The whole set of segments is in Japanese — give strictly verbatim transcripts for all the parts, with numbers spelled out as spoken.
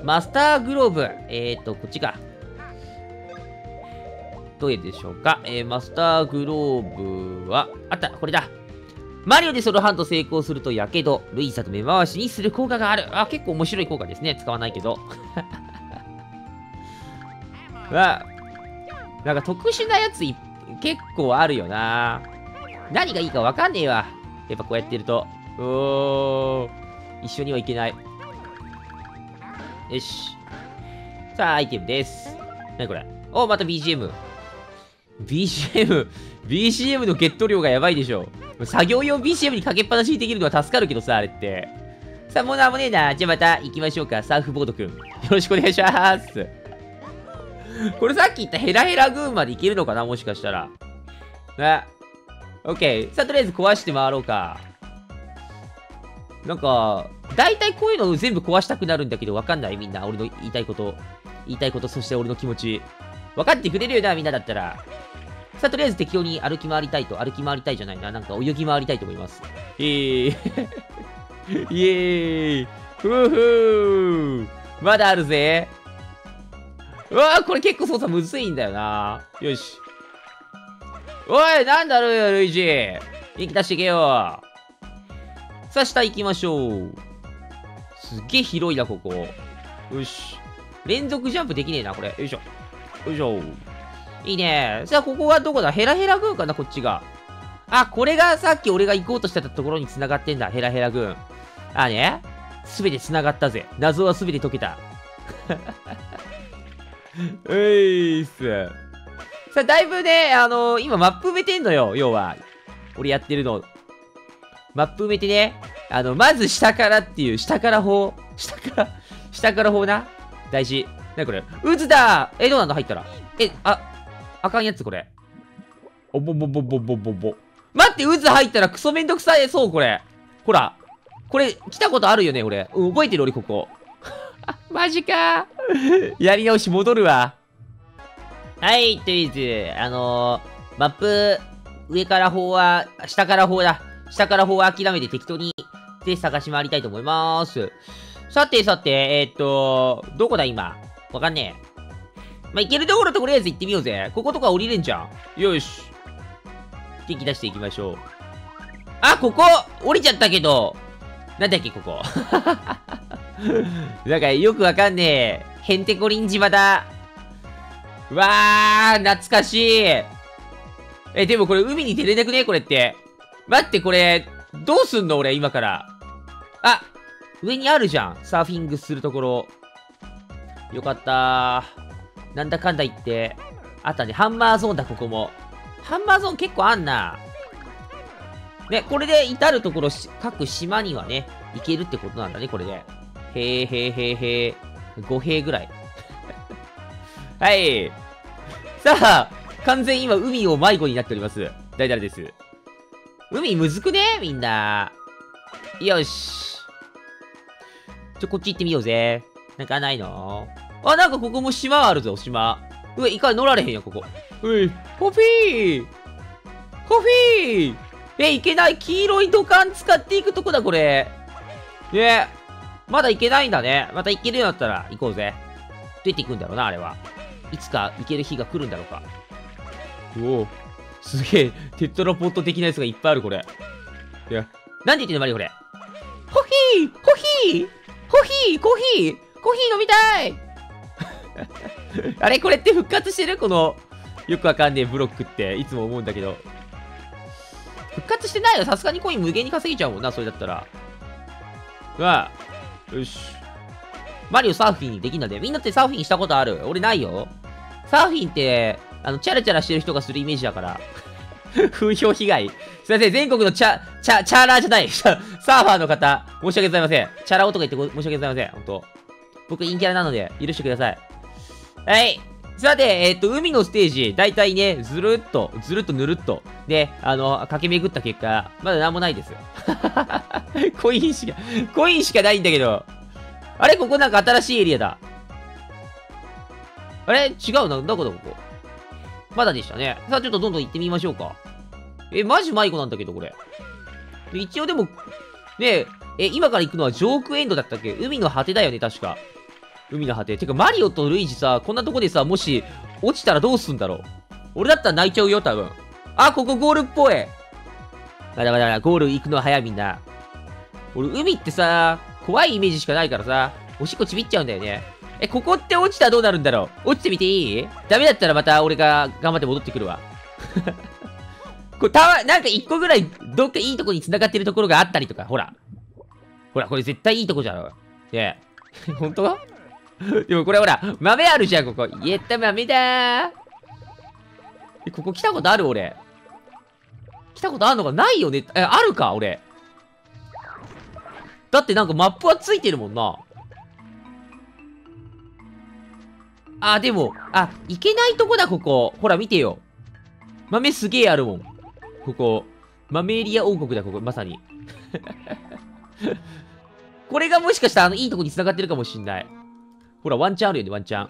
マスターグローブ。えーと、こっちか。どれでしょうか。えー、マスターグローブは、あった、これだ。マリオでソロハント成功すると、やけど、ルイーサと目回しにする効果がある。あ、結構面白い効果ですね。使わないけど。あ、なんか特殊なやつい結構あるよな。何がいいかわかんねえわ。やっぱこうやってると。おー。一緒にはいけない。よし。さあ、アイテムです。なにこれ。お、また ビージーエム。ビージーエム、ビージーエム のゲット量がやばいでしょ。作業用 ビージーエム にかけっぱなしにできるのは助かるけどさ、あれって。さあ、もうなんもねえな。じゃあまた行きましょうか。サーフボードくん。よろしくお願いします。これさっき言ったヘラヘラ軍まで行けるのかな、もしかしたら。ね。オッケー。さあ、とりあえず壊して回ろうか。なんか、大体こういうの全部壊したくなるんだけど、わかんないみんな。俺の言いたいこと。言いたいこと、そして俺の気持ち。分かってくれるよな、みんなだったら。さあ、とりあえず適当に歩き回りたいと、歩き回りたいじゃないな。なんか泳ぎ回りたいと思います。えー。イエーイ。ふうふー。まだあるぜ。うわー、これ結構操作むずいんだよな。よし。おい、なんだろうよ、ルイージ。元気出してけよ。さあ、下行きましょう。すっげえ広いな、ここ。よし。連続ジャンプできねえな、これ。よいしょ。よいしょ。いいね。さあ、ここはどこだ？ヘラヘラ軍かな、こっちが。あ、これがさっき俺が行こうとしてたところに繋がってんだ。ヘラヘラ軍。あね。すべて繋がったぜ。謎はすべて解けた。ういっす。さあ、だいぶね、あのー、今マップ埋めてんのよ、要は。俺やってるの。マップ埋めてね。あの、まず下からっていう、下から方。下から、下から方な。大事。なにこれ？渦だ！え、どうなんの入ったら。え、あ、あかんやつこれ。おぼぼぼぼぼぼぼ。待って、渦入ったらクソめんどくさいそう、これ。ほら。これ、来たことあるよね、俺。うん、覚えてる俺、ここ。マジかー。やり直し戻るわ。はい、とりあえず、あのー、マップ、上から方は、下から方だ。下から方は諦めて適当に、で、探し回りたいと思います。さてさて、えー、っと、どこだ今。わかんねえ。まあ、行けるところとりあえず行ってみようぜ。こことか降りれんじゃん。よし。元気出していきましょう。あ、ここ降りちゃったけど。なんだっけ、ここ。なんかよくわかんねえ。へんてこりん島だ。うわー、懐かしい。え、でもこれ海に出れなくねこれって。待って、これ、どうすんの俺、今から。あ、上にあるじゃん。サーフィングするところ。よかったー。なんだかんだ言って。あったね。ハンマーゾーンだ、ここも。ハンマーゾーン結構あんな。ね、これで至るところ、各島にはね、行けるってことなんだね、これで。へーへーへーへー。ごへいぐらい。はい。さあ、完全今、海を迷子になっております。だいだれです。海むずくねみんな。よし。ちょ、こっち行ってみようぜ。なんかないの？あ、なんかここも島あるぞ、島。うわ、いか乗られへんやん、ここ。うい、コフィーコフィーえ、いけない。黄色い土管使っていくとこだ、これ。ねまだいけないんだね。また行けるようになったら行こうぜ。どうやって行くんだろうな、あれは。いつか行ける日が来るんだろうか。おお。すげえ、テトラポット的なやつがいっぱいある、これ。いや、なんで言ってんの、マリオ、これ。コーヒーコーヒーコーヒーコーヒーコーヒー飲みたいあれこれって復活してるこの、よくわかんねえブロックって、いつも思うんだけど。復活してないよ。さすがにコイン無限に稼げちゃうもんな、それだったら。うわよし。マリオサーフィンできんだね。みんなってサーフィンしたことある？俺ないよ。サーフィンって、あの、チャラチャラしてる人がするイメージだから。風評被害。すいません、全国のチャ、チャ、チャーラーじゃない。サーファーの方、申し訳ございません。チャラ男言ってご申し訳ございません。ほんと。僕、陰キャラなので、許してください。はい。さて、えー、っと、海のステージ、だいたいね、ずるっと、ずるっとぬるっと、で、あの、駆け巡った結果、まだなんもないです。コインしか、コインしかないんだけど。あれここなんか新しいエリアだ。あれ違うな。どこだここ。まだでしたね。さあ、ちょっとどんどん行ってみましょうか。え、マジ迷子なんだけど、これ。一応でも、ねえ、え、今から行くのはジョークエンドだったっけ？海の果てだよね、確か。 海の果て。てか、マリオとルイージさ、こんなとこでさ、もし、落ちたらどうすんだろう。俺だったら泣いちゃうよ、多分。あ、ここゴールっぽい。まだまだまだ、ゴール行くのは早い、みんな。俺、海ってさ、怖いイメージしかないからさ、おしっこちびっちゃうんだよね。え、ここって落ちたらどうなるんだろう。落ちてみていい？ダメだったらまた俺が頑張って戻ってくるわ。これ、たわ、なんか一個ぐらい、どっかいいとこに繋がってるところがあったりとか、ほら。ほら、これ絶対いいとこじゃろ。ねえ。本当？でもこれほら、豆あるじゃん、ここ。やった豆だー。え、ここ来たことある俺。来たことあるのかないよね。え、あるか俺。だってなんかマップはついてるもんな。あ、でも、あ、行けないとこだ、ここ。ほら、見てよ。豆すげえあるもん。ここ。豆エリア王国だ、ここ。まさに。これがもしかしたら、あの、いいとこに繋がってるかもしんない。ほら、ワンチャンあるよね、ワンチャン。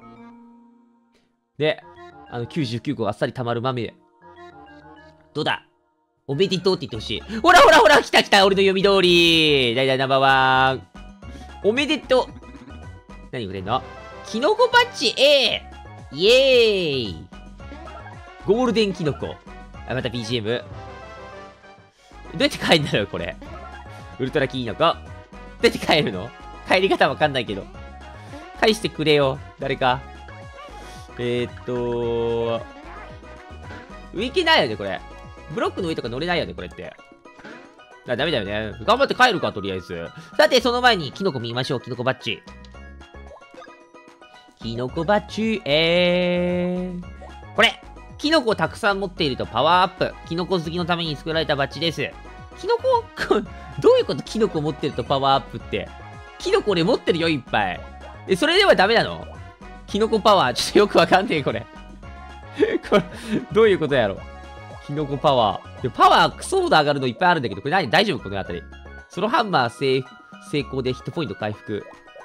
で、あの、きゅうじゅうきゅうこあっさり溜まる豆。どうだ？おめでとうって言ってほしい。ほらほらほら、来た来た、俺の読み通り。だいだいナンバーワン。おめでとう。何くれんの？キノコパッチ A！ イエーイ！ゴールデンキノコ。あ、また ビージーエム。どうやって帰るんだろう、これ。ウルトラキノコ。どうやって帰るの？帰り方わかんないけど。返してくれよ。誰か。えー、っと上行けないよね、これ。ブロックの上とか乗れないよね、これって。あ、ダメだよね。頑張って帰るか、とりあえず。さて、その前に、キノコ見ましょう、キノコバッジ。キノコバッジ、えー。これ、キノコをたくさん持っているとパワーアップ。キノコ好きのために作られたバッジです。キノコ、どういうこと？キノコ持ってるとパワーアップって。キノコ俺持ってるよ、いっぱい。え、それではダメなの？キノコパワー。ちょっとよくわかんねえ、これ。これ、どういうことやろ？キノコパワー。で、パワークソード上がるのいっぱいあるんだけど、これ何？大丈夫？このあたり。ソロハンマー成成功でヒットポイント回復。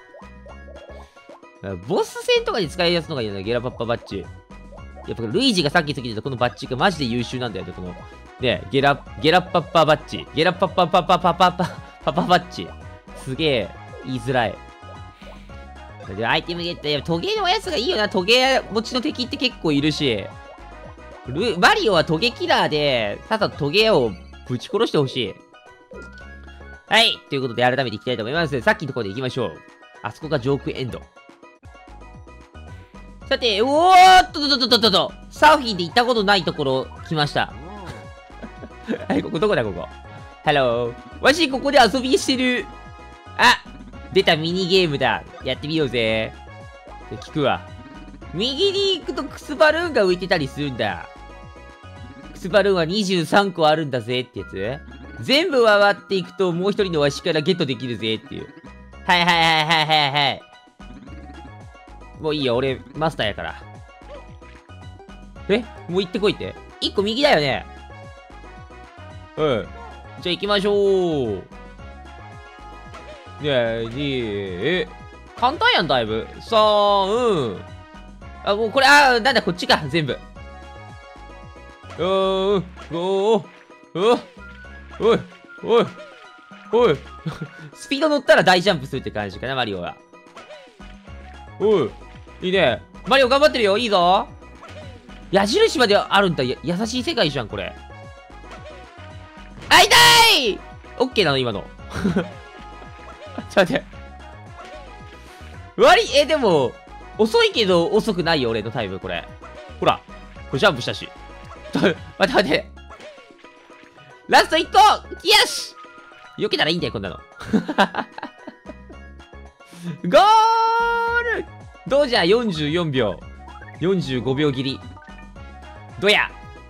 ボス戦とかに使えるやつのがいいよね、ゲラパッパバッジ。やっぱルイージがさっき過ぎてたこのバッジがマジで優秀なんだよね、この。ね、ゲラ、ゲラパッパバッジ。ゲラパッパパパパパパパパバッジ。すげえ、言いづらい。で、アイテムゲット。やっぱトゲのやつがいいよな。トゲ持ちの敵って結構いるし。ル、マリオはトゲキラーで、ただトゲをぶち殺してほしい。はい。ということで改めていきたいと思います。さっきのところで行きましょう。あそこがジョークエンド。さて、おーっとととととと、サーフィンで行ったことないところ来ました。はい、ここどこだ、ここ。ハロー。わし、ここで遊びしてる。あ、出たミニゲームだ。やってみようぜ。聞くわ。右に行くとクスバルーンが浮いてたりするんだ。クスバルーンはにじゅうさんこあるんだぜってやつ。全部回っていくともう一人のわしからゲットできるぜっていう。はいはいはいはいはいはい。もういいよ、俺マスターやから。え、もう行ってこいって。一個右だよね。うん。じゃあ行きましょう。ねえ、にえ、簡単やん、だいぶ。さあ、うん。あ、もうこれ、あ、なんだ、こっちか、全部。うーん、おー、おい、おい、おい、おい。スピード乗ったら大ジャンプするって感じかな、マリオは。おい、いいね。マリオ頑張ってるよ、いいぞ。矢印まであるんだ。や、優しい世界じゃん、これ。あ、痛い！オッケーなの、今の。ちょっと待って。割り、え、でも、遅いけど遅くないよ、俺のタイム、これ。ほら、これジャンプしたし。待って待って。ラストいっこ！よし！避けたらいいんだよ、こんなの。ゴール！どうじゃ、よんじゅうよんびょう。よんじゅうごびょう切り。どや！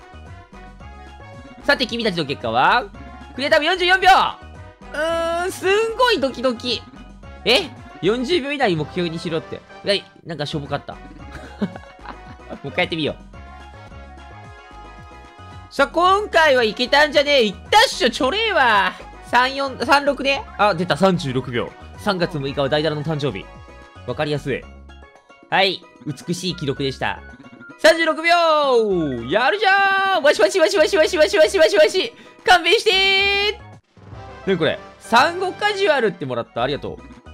さて、君たちの結果はクリアタイムよんじゅうよんびょう！うーん、すんごいドキドキ。え？ よんじゅう 秒以内に目標にしろって。はい、なんかしょぼかった。もう一回やってみよう。さあ、今回はいけたんじゃねえ。いったっしょ、ちょれえわ。さんじゅうよん、さんじゅうろくね。あ、出た、さんじゅうろくびょう。さんがつむいかはダイダラの誕生日。わかりやすい。はい、美しい記録でした。さんじゅうろくびょう！やるじゃーん！わしわしわしわしわしわしわしわしわし！勘弁してー！ねこれ、産後カジュアルってもらった。ありがとう。